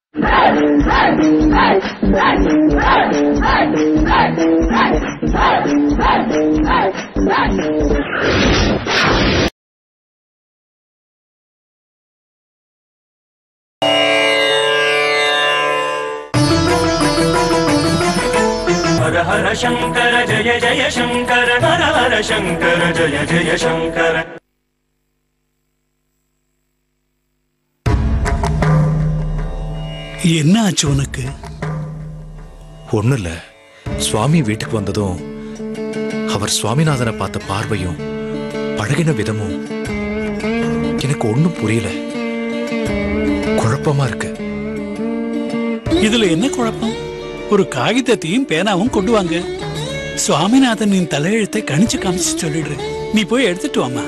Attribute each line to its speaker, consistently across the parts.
Speaker 1: हर हर शंकर जय जय शंकर हर हर शंकर जय जय शंकर.
Speaker 2: என்ன ஆச்சு உனக்கு?
Speaker 3: ஒண்ணு இல்ல. சுவாமி வீட்டுக்கு வந்ததும் அவர் சுவாமிநாதனை பார்த்த பார்வையும் பழகின விதமும் எனக்கு ஒண்ணும் புரியல. குழப்பமா இருக்கு.
Speaker 2: இதுல என்ன குழப்பம்? ஒரு காகிதத்தையும் பேனாவும் கொண்டு வாங்க. சுவாமிநாதனின் தலையெழுத்தை கணிச்சு காமிச்சு சொல்லிடுற. நீ போய் எடுத்துட்டு வாமா.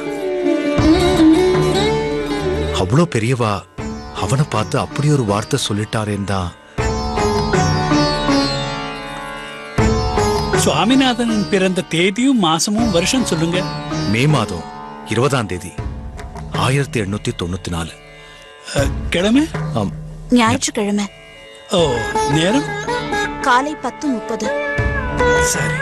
Speaker 3: அவ்வளோ பெரியவா அவனை பார்த்து அப்படி ஒரு வார்த்தை சொல்லிட்டாரேன்.
Speaker 2: சுவாமிநாதனின் பிறந்த தேதியும் மாசமும் வருஷம் சொல்லுங்க.
Speaker 3: மே மாதம் 20ஆம் தேதி 1894.
Speaker 2: கிழமை?
Speaker 4: ஞாயிற்றுக்கிழமை.
Speaker 2: ஓ, நேரம்
Speaker 4: காலை 10:30.
Speaker 2: சரி.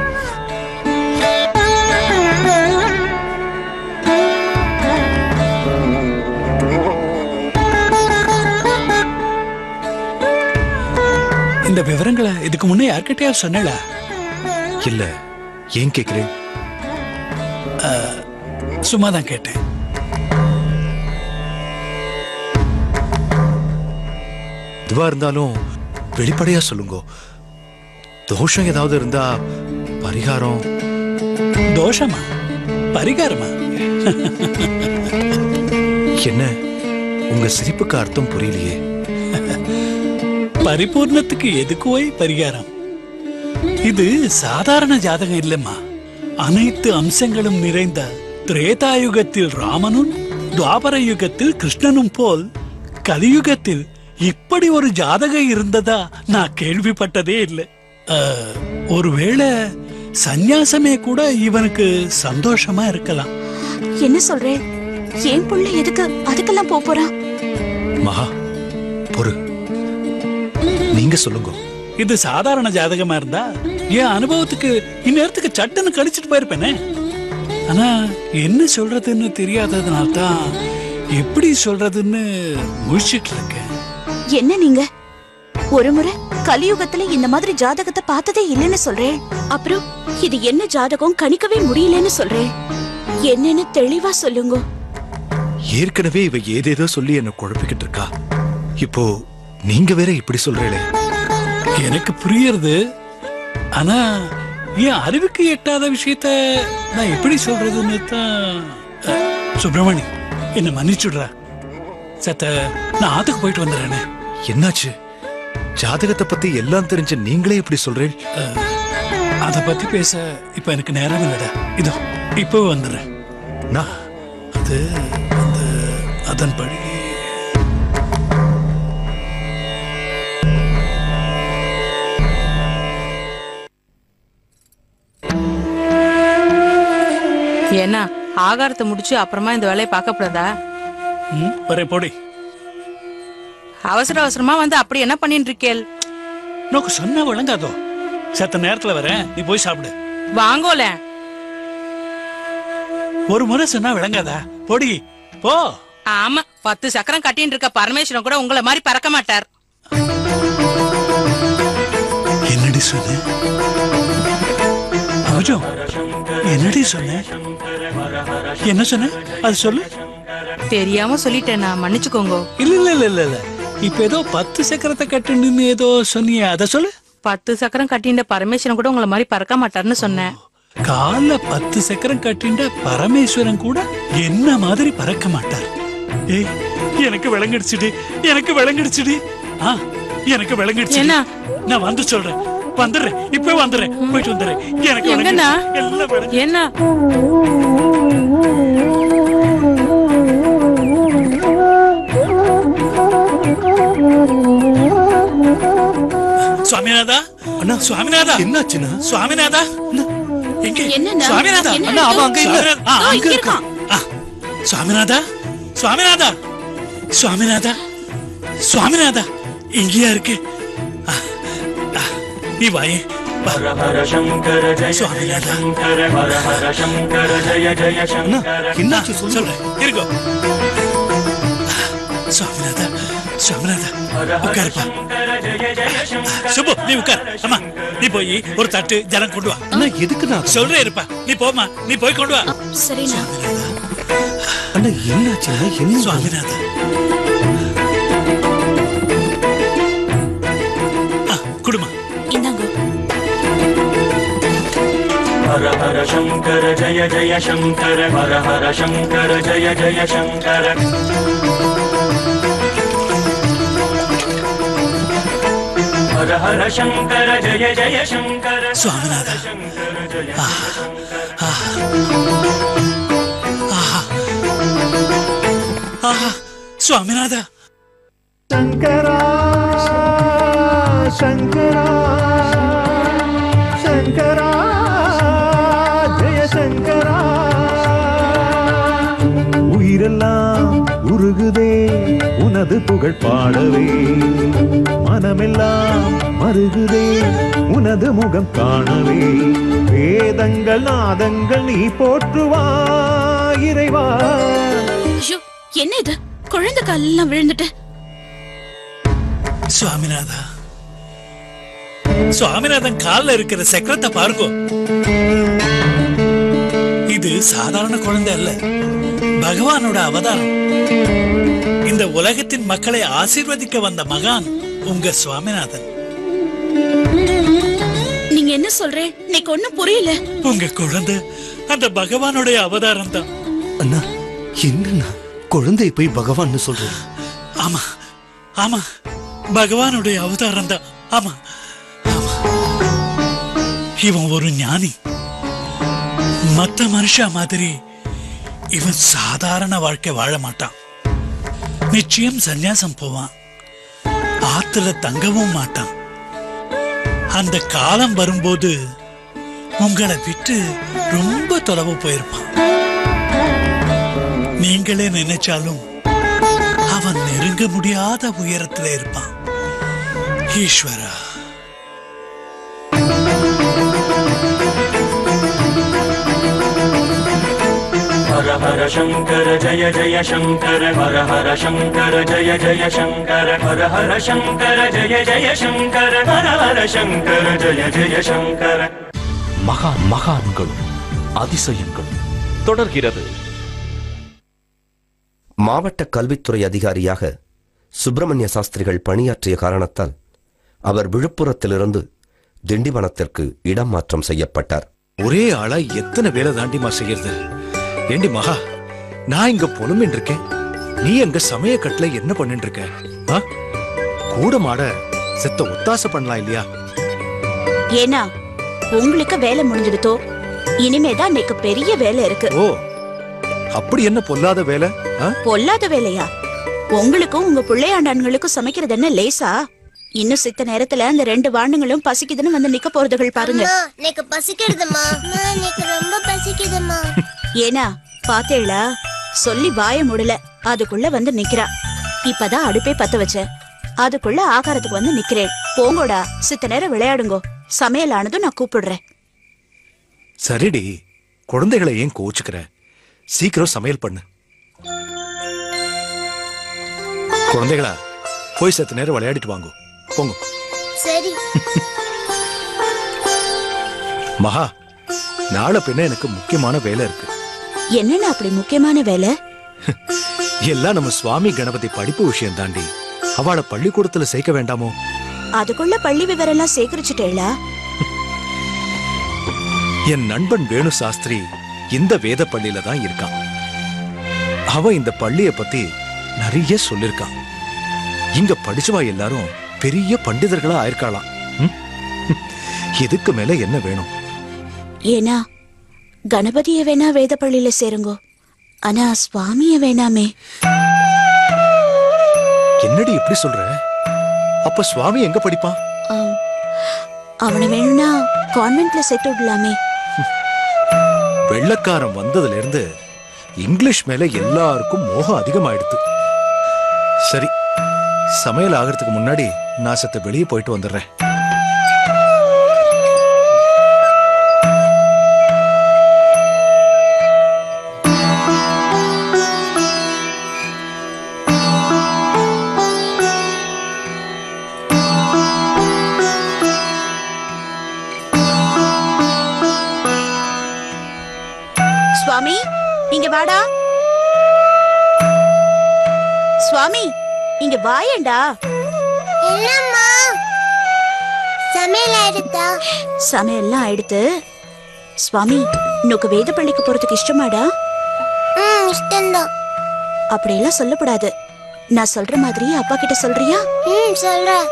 Speaker 2: இந்த விவரங்களை இதுக்கு முன்னே யார்கிட்டயாவது சொன்னல?
Speaker 3: இல்ல. ஏன் கேக்குறேன்?
Speaker 2: சும்மாதான் கேட்டேன்.
Speaker 3: இதுவா இருந்தாலும் வெளிப்படையா சொல்லுங்க. தோஷம் ஏதாவது இருந்தா பரிகாரம்.
Speaker 2: தோஷமா? பரிகாரமா?
Speaker 3: என்ன உங்க சிரிப்புக்கு அர்த்தம் புரியலையே.
Speaker 2: பரிபூர்ணத்துக்கு எதுக்கு போய் பரிகாரம்? இது சாதாரண ஜாதகம் இல்லம்மா. அனைத்து அம்சங்களும் நிறைந்த திரேதாயுகத்தில் ராமனும் துவாபர யுகத்தில் கிருஷ்ணனும் போல் கலியுகத்தில் இப்படி ஒரு ஜாதகம் இருந்ததா நான் கேள்விப்பட்டதே இல்லை. ஒருவேளை சந்நியாசமே கூட இவனுக்கு சந்தோஷமா இருக்கலாம்.
Speaker 4: என்ன சொல்றேன்? ஏன் புள்ள எதுக்கு அதுக்கெல்லாம் போறான்?
Speaker 3: மகா பொறு, நீங்க சொல்லுங்க.
Speaker 2: இது சாதாரண ஜாதகமா இருந்தா என் அனுபவத்துக்கு இந்நேரத்துக்கு சட்டுன்னு கழிச்சிட்டு போயிருப்பேனே. ஆனா என்ன சொல்றதுன்னு தெரியாததுனால்தான் எப்படி சொல்றதுன்னு முழிச்சிட்டு இருக்கேன்.
Speaker 4: என்ன நீங்க ஒரு முறை கலியுகத்துல இந்த மாதிரி ஜாதகத்தை பார்த்ததே இல்லைன்னு சொல்றேன். அப்புறம் இது என்ன ஜாதகம் கணிக்கவே முடியலன்னு சொல்றேன். என்னன்னு தெளிவா சொல்லுங்க.
Speaker 3: ஏற்கனவே இவ ஏதேதோ சொல்லி என்ன குழப்பிக்கிட்டு இருக்கா. இப்போ நீங்க வேற இப்படி சொல்றீங்களே.
Speaker 2: எனக்கு புரியுறது. ஆனா என் அறிவுக்கு எட்டாத விஷயத்த நான் எப்படி சொல்றதுன்னு தான். சுப்பிரமணி, என்ன மன்னிச்சுடுறா. சத்த நான் ஆத்துக்கு போயிட்டு வந்துடுறேனே.
Speaker 3: என்னாச்சு? ஜாதகத்தை பத்தி எல்லாம் தெரிஞ்ச நீங்களே இப்படி சொல்றேன்.
Speaker 2: அத பத்தி பேச இப்ப எனக்கு நேரம் இல்லடா. இதோ இப்போ வந்துடுறேன்.
Speaker 3: நான்
Speaker 2: அது அதன்படி
Speaker 5: ஏன்னா ஆகாரத்தை முடிச்சு அப்புறமா இந்த வேலையை பார்க்கப்படாதா?
Speaker 2: போடி.
Speaker 5: அவசர அவசரமா வந்து அப்படி என்ன பண்ணிட்டு இருக்கேள்?
Speaker 2: நோக்கு சொன்னா விளங்காதோ. சத்த நேரத்துல வரேன், நீ போய் சாப்பிடு.
Speaker 5: வாங்கோல.
Speaker 2: ஒரு முறை சொன்னா விளங்காதா? போடி போ.
Speaker 5: ஆமா, 10 சக்கரம் கட்டின்னு இருக்க பரமேஸ்வரன் கூட உங்களை மாதிரி பறக்க மாட்டார்.
Speaker 2: என்னடி சொன்ன? என்னடி சொன்ன? என்ன சொன்ன? அது சொல்லு.
Speaker 5: தெரியாம சொல்லிட்டேன், நான் மன்னிச்சுக்கோங்க.
Speaker 2: இல்ல இல்ல இல்ல இல்ல இல்ல. இப்ப ஏதோ 10 சக்கரத்தை கட்டுன்னு ஏதோ சொன்னிய, அத சொல்லு.
Speaker 5: 10 சக்கரம் கட்டின்ற பரமேஸ்வரன் கூட உங்களை மாதிரி பறக்க மாட்டார்னு சொன்னேன்.
Speaker 2: கால 10 சக்கரம் கட்டின்ற பரமேஸ்வரன் கூட என்ன மாதிரி பறக்க மாட்டார். ஏய், எனக்கு விளங்கிடுச்சுடி, எனக்கு விளங்கிடுச்சுடி. எனக்கு விளங்கிடுச்சு.
Speaker 5: என்ன?
Speaker 2: நான் வந்து சொல்றேன், வந்துடுறேன், இப்ப வந்துடுறேன், போயிட்டு வந்துடுறேன். எனக்கு
Speaker 5: எங்கண்ணா? என்ன?
Speaker 2: சுவாமிநாதா, அண்ணா, சுவாமிநாதா, என்னாச்சுன்னா? சுவாமிநாதா, எங்க? சுவாமிநாதா, அண்ணா, அவன் அங்க இல்ல. அங்க இருக்கான். சுவாமிநாதா, சுவாமிநாதா, சுவாமிநாதா, சுவாமிநாதா, இங்கேயா இருக்கு? நீ வாயே.
Speaker 1: ஹர ஹர சங்கர ஜய ஜய சங்கர ஹர ஹர சங்கர ஜய ஜய சங்கர.
Speaker 3: என்னாச்சு
Speaker 2: சொல்றேன் இருக்கோ. சுவாமிநாதா, சுவாமிநாதா உட்காருப்பா. சுப்பு நீ உட்கார். அம்மா நீ போய் ஒரு தட்டு ஜலம் கொண்டு வா.
Speaker 3: அண்ணா எதுக்கு நான்
Speaker 2: சொல்றேன் இருப்பா. நீ போமா, நீ போய் கொண்டு வா.
Speaker 4: சரிண்ணா.
Speaker 3: அண்ணா என்னாச்சு? என்ன
Speaker 2: சுவாமிநாதா குடுமா.
Speaker 4: இந்தாங்க.
Speaker 1: ஹர ஹர சங்கர ஜய ஜய சங்கர ஹர ஹர சங்கர ஜய ஜய சங்கர. ஹர ஹர சங்கர ஜய ஜய சங்கர.
Speaker 2: சுவாமிநாதா சுவாமிநாதா.
Speaker 6: சங்கரா சங்கரா சங்கரா ஜெய சங்கரா. உயிரெல்லாம் உருகுதே உனது புகழ் பாடவே, மனமெல்லாம் மருகுதே உனது முகம் காணவே. வேதங்கள் நாதங்கள் நீ போற்றுவாய் இறைவா.
Speaker 4: என்ன இது? குழந்தை காலெல்லாம் விழுந்துட்டு.
Speaker 2: சுவாமிநாதா, சுவாமிநாதன் கால்ல இருக்கிற சக்கரத்தை பாருங்க. இது சாதாரண குழந்தை அல்ல, பகவானோட அவதாரம். இந்த உலகத்தின் மக்களை ஆசீர்வதிக்க வந்த மகான் உங்க சுவாமிநாதன்.
Speaker 4: நீங்க என்ன சொல்றேன்? எனக்கு ஒண்ணும் புரியல.
Speaker 2: உங்க குழந்தை அந்த பகவானுடைய அவதாரம் தான்.
Speaker 3: அண்ணா என்னன்னா குழந்தை போய் பகவான் சொல்றேன்?
Speaker 2: ஆமா ஆமா, பகவானுடைய அவதாரம் தான். ஆமா ஆமா, இவன் ஒரு ஞானி. மத்த மனுஷா மாதிரி இவன் சாதாரண வாழ்க்கை வாழ மாட்டான். நிச்சயம் சந்நியாசம் போவான், ஆத்துல தங்கவும் மாட்டான். அந்த காலம் வரும்போது உங்களை விட்டு ரொம்ப தொலைவு போயிருப்பான். நீங்களே நினைச்சாலும் அவன் நெருங்க முடியாத உயரத்துல இருப்பான். ஈஸ்வரா,
Speaker 1: ஹர ஹர சங்கர ஜய ஜய சங்கர ஹர ஹர சங்கர ஜய ஜய சங்கர ஹர ஹர சங்கர ஜய ஜய சங்கர ஹர ஹர சங்கர ஜய ஜய சங்கர.
Speaker 7: மகான்களும் அதிசயங்களும் தொடர்கிறது.
Speaker 8: மாவட்ட கல்வித்துறை அதிகாரியாக சுப்பிரமணிய சாஸ்திரிகள் பணியாற்றிய காரணத்தால் அவர் விழுப்புரத்திலிருந்து திண்டிவனத்திற்கு இடம் மாற்றம் செய்யப்பட்டார்.
Speaker 3: ஒரே ஆளா எத்தனை வேலை தாண்டிமா செய்யறது? ஏண்டி மகா, நான் இங்க பொறுமின் இருக்கேன், நீ எங்க சமயக்கட்டுல என்ன பண்ணிட்டு இருக்க? கூட மாட செத்த ஒத்தாசை பண்ணலாம் இல்லையா?
Speaker 4: ஏன்னா உங்களுக்கு வேலை முடிஞ்சிடுதோ, இனிமேதான் இன்னைக்கு பெரிய வேலை இருக்கு.
Speaker 3: ஓ, அப்படி என்ன பொல்லாத வேலை?
Speaker 4: பொல்லாத வேலையா? உங்களுக்கும் உங்க பிள்ளையாண்டான்களுக்கும் சமைக்கிறது என்ன லேசா? இன்னும் சித்த நேரத்துல அந்த 2 வாண்டுங்களும் பசிக்குதுன்னு வந்து நிக்க போறதுகள் பாருங்க.
Speaker 9: எனக்கு பசிக்குதுமா, எனக்கு ரொம்ப பசிக்குதுமா.
Speaker 4: ஏனா பாத்தேளா, சொல்லி வாய முடியல, அதுக்குள்ள வந்து நிக்கிறா. இப்பதான் அடுப்பே பத்த வச்சேன், அதுக்குள்ள ஆகாரத்துக்கு வந்து நிக்கிறேன். போங்கோடா, சித்த நேரம் விளையாடுங்கோ, சமையல் ஆனதும் நான் கூப்பிடுறேன்.
Speaker 3: சரிடி, குழந்தைகளை ஏன் கோச்சுக்கிற? சீக்கிரம் சமையல் பண்ணு. குழந்தைகளா, போய் சத்து நேரம் விளையாடிட்டு வாங்க, போங்க.
Speaker 9: சரி
Speaker 3: மகா, நாளை பின்ன எனக்கு முக்கியமான வேலை இருக்கு.
Speaker 4: என்னன்னா அப்படி முக்கியமான வேலை?
Speaker 3: எல்லாம் நம்ம சுவாமி கணபதி படிப்பு விஷயம் தாண்டி. அவளை பள்ளிக்கூடத்துல சேர்க்க வேண்டாமோ?
Speaker 4: அதுக்குள்ள பள்ளி விவரம் எல்லாம் சேகரிச்சுட்டேளா?
Speaker 3: என் நண்பன் வேணு சாஸ்திரி இந்த வேத பள்ளியில தான் இருக்கான். அவ இந்த பள்ளிய பத்தி நிறைய சொல்லிருக்கான். இங்க படிச்சவா எல்லாரும் பெரிய பண்டிதர்களா ஆயிருக்காளாம். இதுக்கு மேல என்ன வேணும்?
Speaker 4: ஏனா கணபதிய வேணா வேத பள்ளியில சேருங்கோ, ஆனா சுவாமிய வேணாமே.
Speaker 3: என்னடி இப்படி சொல்ற? அப்ப சுவாமி எங்க படிப்பான்?
Speaker 4: அவனை வேணும்னா கான்வென்ட்ல சேர்த்து விடலாமே.
Speaker 3: வெள்ளக்காரன் வந்ததுல இருந்து இங்கிலீஷ் மேல எல்லாருக்கும் மோகம் அதிகமாயிடுது. சரி, சமையல் ஆகிறதுக்கு முன்னாடி நான் சத்த வெளியே போயிட்டு வந்துடுறேன்.
Speaker 4: சுவாமி, இங்க வாடா. சுவாமி, இங்க வாயேண்டா.
Speaker 9: என்னம்மா சமையல் ஆயிடுதா?
Speaker 4: சமையல்லாம் ஆயிடுத்து. சுவாமி, உனக்கு வேத பள்ளிக்கு போறதுக்கு இஷ்டமாடா?
Speaker 9: இஷ்டம்தான்.
Speaker 4: அப்படியெல்லாம் சொல்லக்கூடாது. நான் சொல்ற மாதிரி அப்பா கிட்ட சொல்றியா?
Speaker 9: சொல்றேன்.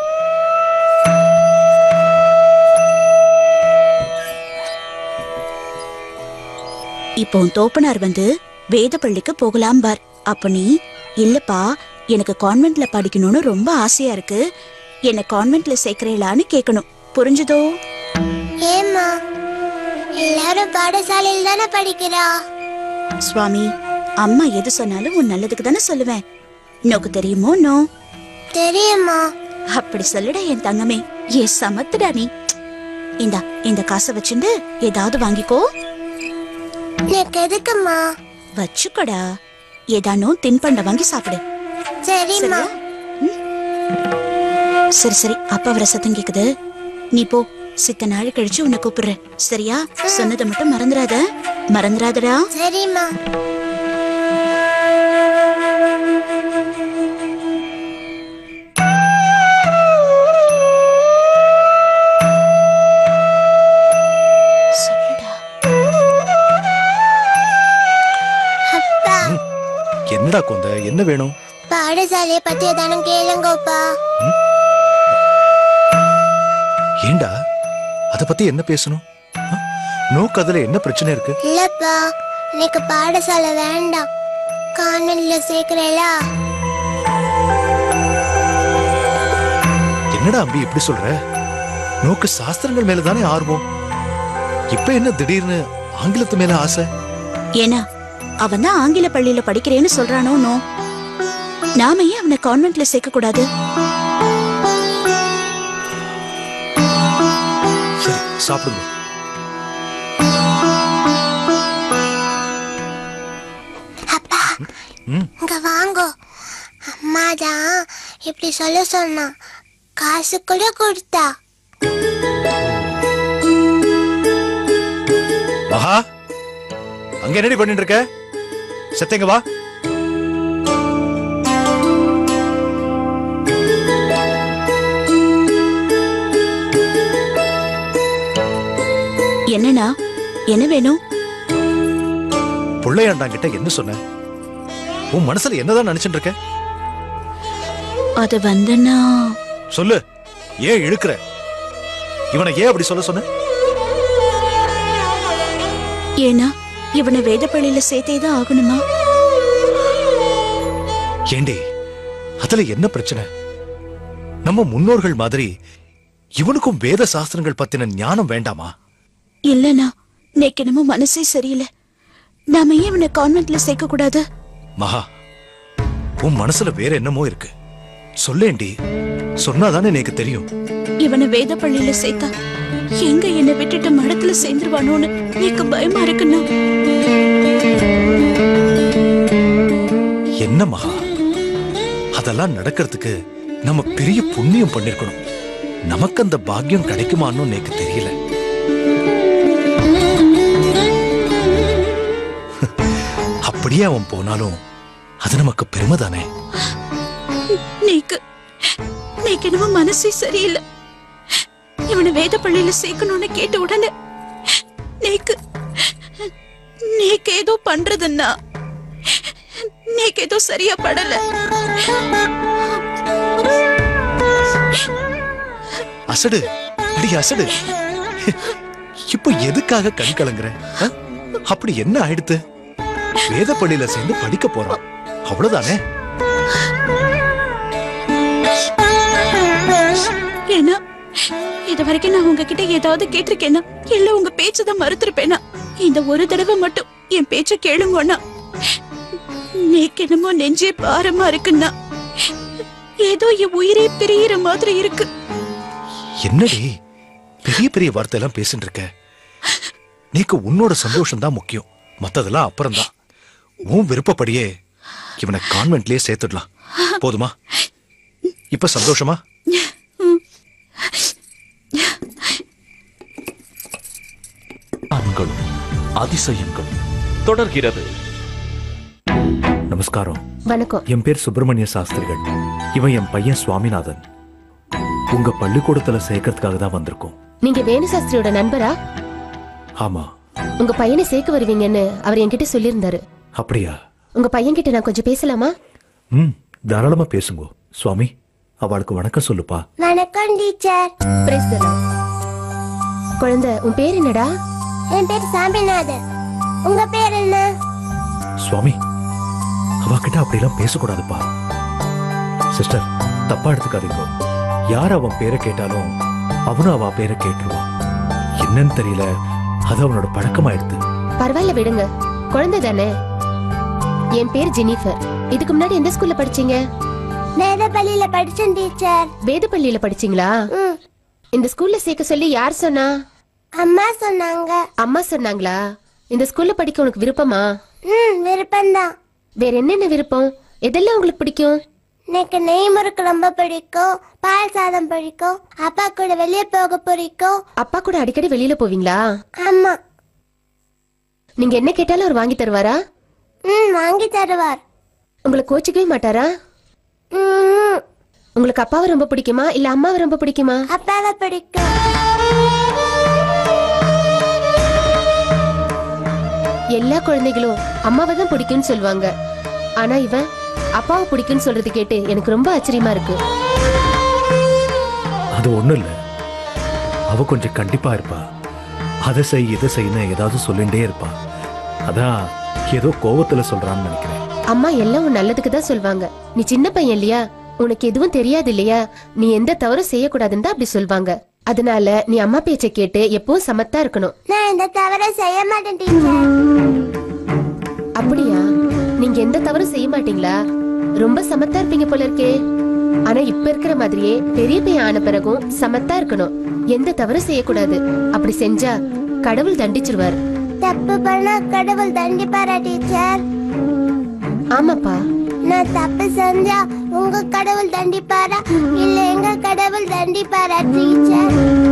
Speaker 4: இப்போ தோப்பனார் வந்து வேத பள்ளிக்கு போகலாம் பார். அப்ப நீ இல்லப்பா, எனக்கு கான்வென்ட்ல படிக்கணும்னு ரொம்ப ஆசையா இருக்கு, என்ன கான்வென்ட்ல சேர்க்கிறேளான்னு கேட்கணும். புரிஞ்சுதோ?
Speaker 9: ஏம்மா எல்லாரும் பாடசாலையில் தானே படிக்கிறா?
Speaker 4: சுவாமி, அம்மா எது சொன்னாலும் உன் நல்லதுக்கு தானே சொல்லுவேன். உனக்கு தெரியுமோ? நோ
Speaker 9: தெரியுமா?
Speaker 4: அப்படி சொல்லுடா என் தங்கமே. ஏன் சமத்துடா நீ. இந்தா, இந்த காசை வச்சுண்டு ஏதாவது வாங்கிக்கோ.
Speaker 9: எனக்கு எதுக்குமா?
Speaker 4: வச்சுக்கடா, ஏதானும் தின்பண்ட வாங்கி சாப்பிடு.
Speaker 9: சரிம்மா.
Speaker 4: சரி சரி, அப்பா வர சத்தம் கேக்குது. நீ போ, சித்த நாள் கழிச்சு உன்னை கூப்பிடுறேன். சரியா? சொன்னதை மட்டும் மறந்துடாத. மறந்துடாதடா.
Speaker 9: சரிம்மா.
Speaker 3: என்னடா கொந்த, என்ன வேணும்?
Speaker 9: பாடசாலையை பத்தி ஏதானும் கேளுங்கப்பா.
Speaker 3: ஏண்டா அத பத்தி என்ன பேசணும்? நோக்கு அதுல என்ன பிரச்சனை இருக்கு?
Speaker 9: இல்லப்பா, எனக்கு பாடசாலை வேண்டாம். கான்வென்ட்ல சேர்க்கிறேளா?
Speaker 3: என்னடா அம்பி இப்படி சொல்ற? நோக்கு சாஸ்திரங்கள் மேலதானே ஆர்வம். இப்ப என்ன திடீர்னு ஆங்கிலத்து மேல ஆசை?
Speaker 4: ஏன்னா அவன் தான் ஆங்கில பள்ளியில படிக்கிறேன்னு சொல்றானோ? நோ, நாம ஏன் அவனை கான்வென்ட்ல சேர்க்க கூடாது?
Speaker 3: சரி, சாப்பிடுங்க.
Speaker 9: அப்பா, இங்க வாங்கோ. அம்மா தான் இப்படி சொல்ல சொன்னா. காசு கூட கொடுத்தா.
Speaker 3: மகா, அங்க என்னடி பண்ணிட்டு இருக்க? சத்தங்க வா.
Speaker 4: என்னன்னா, என்ன வேணும்?
Speaker 3: பிள்ளையாண்டாங்கிட்ட என்ன சொன்ன? உன் மனசுல என்னதான் நினைச்சிட்டு இருக்க?
Speaker 4: அது வந்தனா
Speaker 3: சொல்லு. ஏன் இழுக்கிற? இவனை ஏன் அப்படி சொல்ல சொன்ன?
Speaker 4: ஏன்னா இவனை வேத பள்ளியில சேர்த்தேதான் ஆகணுமா?
Speaker 3: ஏண்டி, அதுல என்ன பிரச்சனை? நம்ம முன்னோர்கள் மாதிரி இவனுக்கும் வேத சாஸ்திரங்கள் பத்தின ஞானம் வேண்டாமா?
Speaker 4: இல்லனா, நேக்கு என்னமோ மனசே சரியில்லை. நாம ஏன் இவனை கான்வென்ட்ல சேர்க்க கூடாது?
Speaker 3: மகா, உன் மனசுல வேற என்னமோ இருக்கு. சொல்லேண்டி, சொன்னாதானே எனக்கு தெரியும்.
Speaker 4: இவனை வேத பள்ளியில சேர்த்தா எங்க என்னை விட்டுட்டு மடத்துல சேர்ந்துருவானோன்னு எனக்கு பயமா இருக்குன்னா.
Speaker 3: என்ன மகா, அதெல்லாம் நடக்கிறதுக்கு நம்ம பெரிய புண்ணியம் பண்ணிருக்கணும். நமக்கு அந்த பாக்கியம் கிடைக்குமான்னு எனக்கு தெரியல. அப்படியே அவன் போனாலும் அது நமக்கு பெருமை தானே.
Speaker 4: நீக்கு என்னமோ மனசே சரியில்லை. இவனை வேத பள்ளியில சேர்க்கணும்னு கேட்ட உடனே நீக்கு ஏதோ பண்றதுன்னா நீக்கு ஏதோ சரியா படல.
Speaker 3: அசடு, அடி அசடு. இப்போ எதுக்காக கண் கலங்குற? அப்படி என்ன ஆயிடுத்து? வேத பள்ளியில சேர்ந்து படிக்க போறான், அவ்வளவுதானே.
Speaker 4: ஏன்னா இது வரைக்கும் நான் உங்ககிட்ட ஏதாவது கேட்டிருக்கேனா? இல்ல உங்க பேச்சதான் மறுத்திருப்பேனா? இந்த ஒரு தடவை மட்டும் என் பேச்ச கேளுங்கன்னா. நீக்கு என்னமோ நெஞ்சே பாரமா இருக்குன்னா. ஏதோ என் உயிரே பிரியிற மாதிரி இருக்கு.
Speaker 3: என்னடி பெரிய பெரிய வார்த்தை எல்லாம் பேசிட்டு இருக்க? நீக்கு உன்னோட சந்தோஷம் தான் முக்கியம், மத்ததெல்லாம் அப்புறம்தான். உன் விருப்பப்படியே இவனை கான்வென்ட்லயே சேர்த்துடலாம். போதுமா? இப்ப சந்தோஷமா?
Speaker 7: ஆண்களும் அதிசயங்களும் தொடர்கிறது.
Speaker 3: நமஸ்காரம்.
Speaker 10: வணக்கம்.
Speaker 3: என் பேர் சுப்பிரமணிய சாஸ்திரிகள். இவன் என் பையன் சுவாமிநாதன். உங்க பள்ளிக்கூடத்துல சேர்க்கறதுக்காக தான் வந்திருக்கோம்.
Speaker 10: நீங்க வேணு சாஸ்திரியோட நண்பரா?
Speaker 3: ஆமா.
Speaker 10: உங்க பையனை சேர்க்க வருவீங்கன்னு அவர் என்கிட்ட சொல்லியிருந்தாரு.
Speaker 3: அப்படியா?
Speaker 10: உங்க பையன் கிட்ட நான் கொஞ்சம் பேசலாமா?
Speaker 3: தாராளமா பேசுங்க. சுவாமி, அவளுக்கு வணக்கம் சொல்லுப்பா.
Speaker 9: வணக்கம் டீச்சர்.
Speaker 10: Praise the Lord. குழந்தை, உன் பேர் என்னடா?
Speaker 9: என் பேர் சாமிநாதன். உங்க பேர் என்ன?
Speaker 3: சுவாமி, அவகிட்ட அப்படிலாம் பேசக்கூடாதுப்பா. சிஸ்டர், தப்பா எடுத்துக்காதீங்க. யார் அவன் பேரை கேட்டாலும் அவனும் அவ பேரை கேட்டுருவான். என்னன்னு தெரியல, அது அவனோட பழக்கமாயிடுது.
Speaker 10: பரவாயில்ல விடுங்க, குழந்தை தானே. என் பேர் ஜெனிஃபர். இதுக்கு முன்னாடி எந்த ஸ்கூல்ல படிச்சீங்க?
Speaker 9: வேதப்பள்ளியில படிச்சேன் டீச்சர்.
Speaker 10: வேதப்பள்ளியில படிச்சீங்களா? இந்த ஸ்கூல்ல சேர்க்க சொல்லி யார் சொன்னா?
Speaker 9: அம்மா சொன்னாங்க.
Speaker 10: அம்மா சொன்னாங்களா? இந்த ஸ்கூல்ல படிக்க உனக்கு விருப்பமா?
Speaker 9: விருப்பம்தான்.
Speaker 10: வேற என்னென்ன விருப்பம்? எதெல்லாம் உங்களுக்கு பிடிக்கும்?
Speaker 9: எனக்கு நெய் முறுக்கு ரொம்ப பிடிக்கும், பால் சாதம் பிடிக்கும், அப்பா கூட வெளியே போக பிடிக்கும்.
Speaker 10: அப்பா கூட அடிக்கடி வெளியில போவீங்களா?
Speaker 9: ஆமா.
Speaker 10: நீங்க என்ன கேட்டாலும் அவர் வாங்கி தருவாரா?
Speaker 9: வாங்கி தருவார்.
Speaker 10: உங்களை கோச்சிக்கவே மாட்டாரா? உங்களுக்கு அப்பாவை ரொம்ப பிடிக்குமா இல்ல அம்மாவை ரொம்ப பிடிக்குமா?
Speaker 9: அப்பாவை பிடிக்கும்.
Speaker 10: எல்லா குழந்தைகளும் அம்மாவை தான் பிடிக்கும்னு சொல்லுவாங்க. ஆனா இவன் அப்பாவை பிடிக்கும்னு சொல்றது கேட்டு எனக்கு ரொம்ப ஆச்சரியமா இருக்கு.
Speaker 3: அது ஒண்ணும் இல்ல, அவ கொஞ்சம் கண்டிப்பா இருப்பா. அதை செய் இதை செய்யணும் ஏதாவது சொல்லிட்டே இருப்பா. அதான் ஏதோ கோவத்துல சொல்றான்னு நினைக்கிறேன்.
Speaker 10: அம்மா எல்லாம் உன் நல்லதுக்கு தான் சொல்வாங்க. நீ சின்ன பையன் இல்லையா, உனக்கு எதுவும் தெரியாது இல்லையா, நீ எந்த தவறும் செய்யக்கூடாதுன்னு தான் அப்படி சொல்வாங்க. அதனால நீ அம்மா பேச்சை கேட்டு எப்பவும் சமத்தா இருக்கணும்.
Speaker 9: நான் இந்த தவறை செய்ய மாட்டேன் டீச்சர்.
Speaker 10: அப்படியா? நீங்க எந்த தவறும் செய்ய மாட்டீங்களா? ரொம்ப சமத்தா இருப்பீங்க போல இருக்கே. ஆனா இப்ப இருக்கிற மாதிரியே பெரிய பையன் ஆன பிறகும் சமத்தா இருக்கணும். எந்த தவறும் செய்யக்கூடாது. அப்படி செஞ்சா கடவுள் தண்டிச்சிருவார்.
Speaker 9: தப்பு பண்ணா கடவுள் தண்டிப்பாரா டீச்சர்?
Speaker 10: ஆமாப்பா.
Speaker 9: நான் தப்பு செஞ்சா உங்க கடவுள் தண்டிப்பாரா இல்ல எங்க கடவுள் தண்டிப்பாரா டீச்சர்?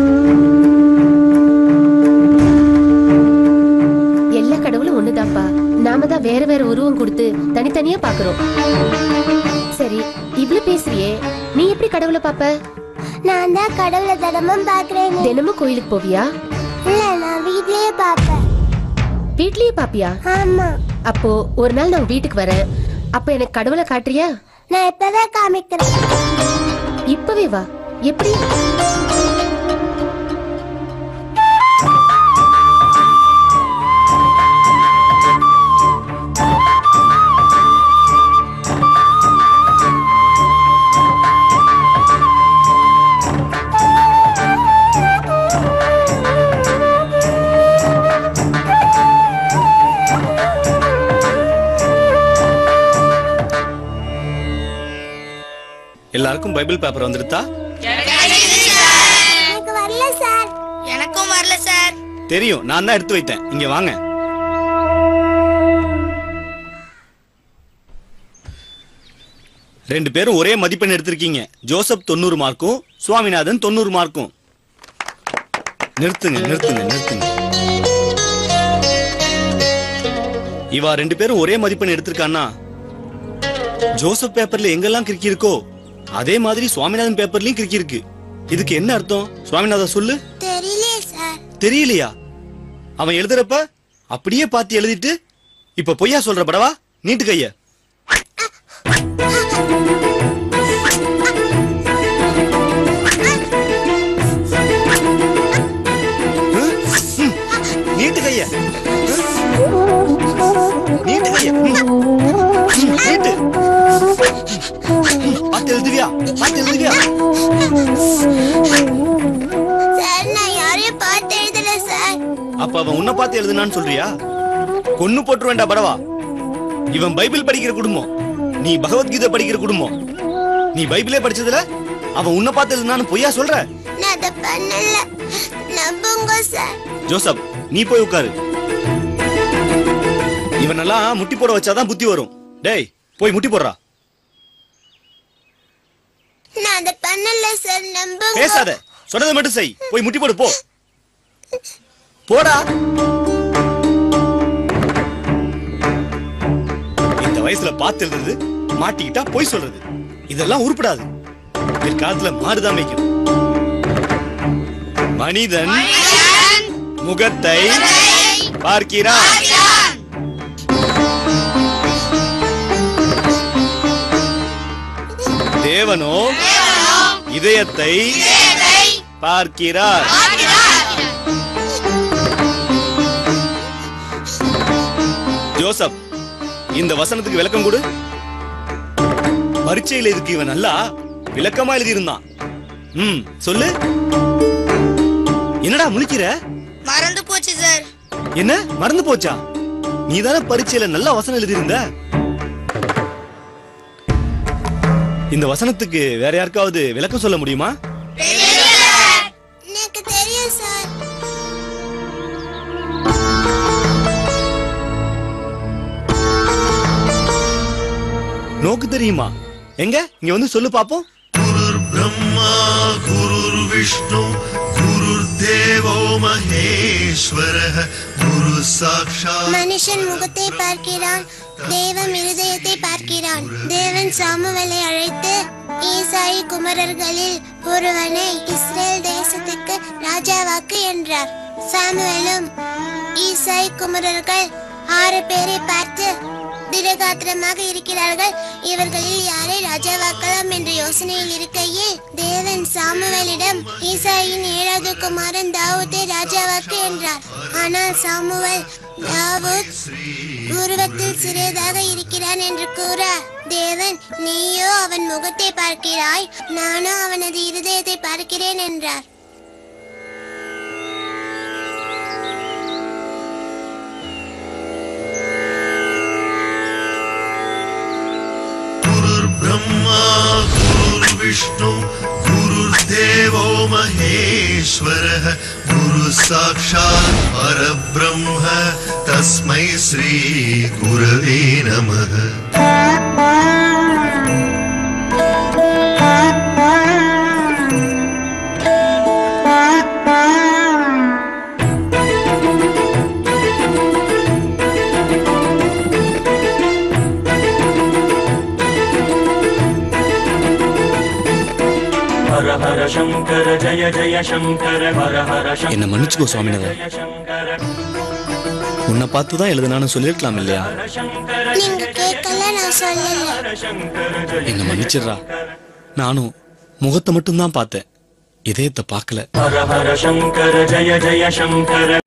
Speaker 10: எல்லா கடவுளும் ஒண்ணுதான்ப்பா. நாம தான் வேற வேற உருவம் கொடுத்து தனித்தனியா பாக்குறோம். சரி, இவ்ளோ பேசுறியே, நீ எப்படி கடவுளை பாப்ப?
Speaker 9: நான் தான் கடவுளை தினமும் பாக்குறேன்.
Speaker 10: தினமும் கோயிலுக்கு போவியா?
Speaker 9: இல்ல, நான் வீட்லயே பாப்பேன்.
Speaker 10: வீட்லயே பாப்பியா?
Speaker 9: ஆமா.
Speaker 10: அப்போ ஒரு நாள் நான் வீட்டுக்கு வரேன். அப்ப எனக்கு கடவுளை காட்டுறியா?
Speaker 9: நான் இப்பதான் காமிக்கிறேன்.
Speaker 10: இப்பவே வா. எப்படி?
Speaker 11: எல்லாருக்கும் பைபிள் பேப்பர் வந்துருதா?
Speaker 9: எனக்கு வரல சார்.
Speaker 12: எனக்கும் வரல சார்.
Speaker 11: தெரியும், நான் தான் எடுத்து வைத்தேன். இங்க வாங்க. ரெண்டு பேரும் ஒரே மதிப்பெண் எடுத்திருக்கீங்க. ஜோசப் 90 மார்க்கும் சுவாமிநாதன் 90 மார்க்கும். நிறுத்துங்க நிறுத்துங்க நிறுத்துங்க. இவா ரெண்டு பேரும் ஒரே மதிப்பெண் எடுத்திருக்கான்னா ஜோசப் பேப்பர்ல எங்கெல்லாம் கிறுக்கி இருக்கோ அதே மாதிரி சுவாமிநாதன் பேப்பர்லயும் கிறுக்கி இருக்கு. இதுக்கு என்ன அர்த்தம்? சுவாமிநாதன் சொல்லு.
Speaker 9: தெரியலையே சார்.
Speaker 11: தெரியலையா? அவன் எழுதுறப்ப அப்படியே பார்த்து எழுதிட்டு இப்ப பொய்யா சொல்ற படவா? நீட்டு கைய. நீட்டு கைய. நீட்டு கைய. நீட்டு. பார்த்து எழுதுவியா? பார்த்து எழுதுவியா?
Speaker 9: சார், நான் யாரையும் பார்த்து எழுதல சார்.
Speaker 11: அப்ப அவன் உன்னை பார்த்து எழுதுனான்னு சொல்றியா? கொன்னு போட்டு வேண்டா படவா. இவன் பைபிள் படிக்கிற குடும்பம், நீ பகவத்கீதை படிக்கிற குடும்பம். நீ பைபிளே படிச்சதுல அவன் உன்னை பார்த்தது நான் பொய்யா சொல்ற?
Speaker 9: நான் அத பண்ணல, நம்புங்க சார்.
Speaker 11: ஜோசப், நீ போய் உட்காரு. இவனெல்லாம் முட்டி போட வச்சாதான் புத்தி வரும். டேய், போய் முட்டி போடுறா.
Speaker 9: நான் அத பண்ணல சார், நம்புங்க.
Speaker 11: பேசாத, சொன்னதை மட்டும் செய். போய் முட்டி போடு, போ. போடா. இந்த வயசுல பார்த்து எழுதுறது, மாட்டிக்கிட்டா போய் சொல்றது, இதெல்லாம் உருப்படாது. பிற்காலத்துல மாடுதான் மேய்க்கும். மனிதன் முகத்தை பார்க்கிறான், தேவனோ இதயத்தை பார்க்கிறார். ஜோசப், இந்த வசனத்துக்கு விளக்கம் கொடு. பரீட்சையில் இதுக்கு இவன் நல்லா விளக்கமா எழுதியிருந்தான். சொல்லு. என்னடா முழிக்கிற?
Speaker 12: மறந்து போச்சு சார்.
Speaker 11: என்ன மறந்து போச்சா? நீதானே பரீட்சையில நல்ல வசனம் எழுதியிருந்த. இந்த வசனத்துக்கு வேற யாருக்காவது விளக்கம் சொல்ல முடியுமா?
Speaker 9: எனக்கு தெரியும் சார்.
Speaker 11: நோக்கு தெரியுமா? எங்க இங்க வந்து சொல்லு பாப்போம்.
Speaker 13: குருர் பிரம்மா குருர் விஷ்ணு குருர் தேவோ மகேஸ்வரஹ குரு சாக்ஷாத்.
Speaker 9: மனுஷன் முகத்தை பார்க்கிறான், தேவன் இருதயத்தை பார்க்கிறான். தேவன் சாமுவேலை அழைத்து, ஈசாயி குமாரர்களில் ஒருவனை இஸ்ரேல் தேசத்துக்கு ராஜாவாக்கு என்றார். சாமுவேலும் ஈசாயி குமாரர்கள் 6 பேரை பார்த்து, திடகாத்திரமாக இருக்கிறார்கள், இவர்களில் யாரை ராஜாவாக்கலாம் என்ற யோசனையில் இருக்கையில் தேவன் சாமுவேலிடம், ஈசாயின் 7வது குமாரன் தாவூதை ராஜாவாக்கு என்றார். ஆனால் சாமுவேல், தாவூத் உருவத்தில் சிறியதாக இருக்கிறான் என்று கூற, தேவன், நீயோ அவன் முகத்தை பார்க்கிறாய், நானோ அவனது இருதயத்தை பார்க்கிறேன் என்றார்.
Speaker 13: ब्रह्मा गुरुर् विष्णु गुरुर् देवो महेश्वरः गुरु साक्षात् परब्रह्म तस्मै श्री गुरवे नमः.
Speaker 1: शंकर जय जय शंकर हर हर शंकर.
Speaker 11: என்ன மன்னிச்சுக்கோ சுவாமிநாதன், உன்னை பார்த்துதான் எழுதுனான்னு சொல்லிருக்கலாம் இல்லையா?
Speaker 9: நீங்க கேட்கல, நான் சொல்லல.
Speaker 11: என்ன மன்னிச்சிடுறா. நானும் முகத்தை மட்டும் தான் பார்த்தேன், இதயத்தை பார்க்கல.
Speaker 1: हर हर शंकर जय जय शंकर.